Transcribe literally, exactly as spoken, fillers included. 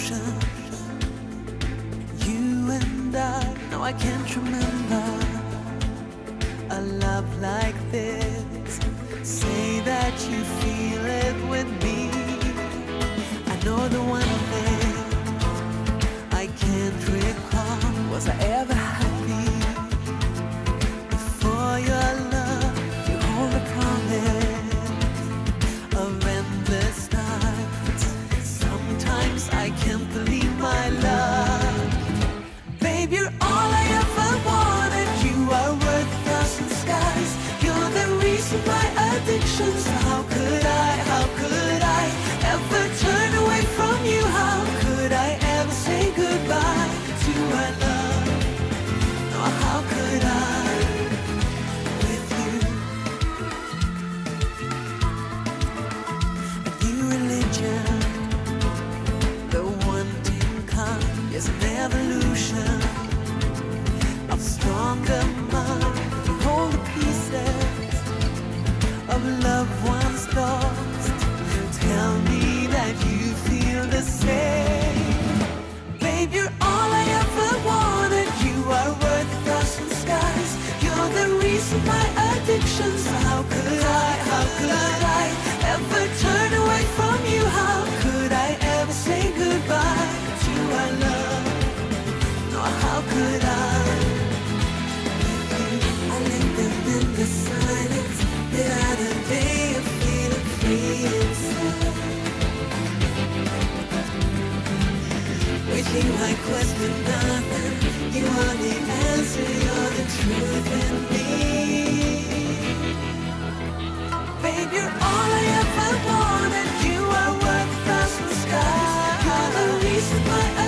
illusion. You and I, no, I can't remember a love like this. Say that you feel it with me. I know the one thing I can't recall. Was I ever happy before your love? You hold a promise of endless nights. Sometimes I can't believe my love. Babe, you're all I ever wanted. You are worth a thousand skies. You're the reason my addictions. How could I, how could I ever turn away from you? How could I ever say goodbye to our love? No, how could I with you? A new religion, the wanting kind, is an evolution of stronger mind. You hold the pieces of loved ones lost. Tell me that you feel the same. Babe, you're all I ever wanted. You are worth a thousand skies. You're the reason my addictions. How could I, how could I ever turn away from you? How could I ever say goodbye to our love? No, how could I? I linger in the silence, without a day of feeling free inside. With you I question nothing. You are the answer, you're the truth in me. Babe, you're all I ever wanted. You are worth a thousand skies. You're the reason my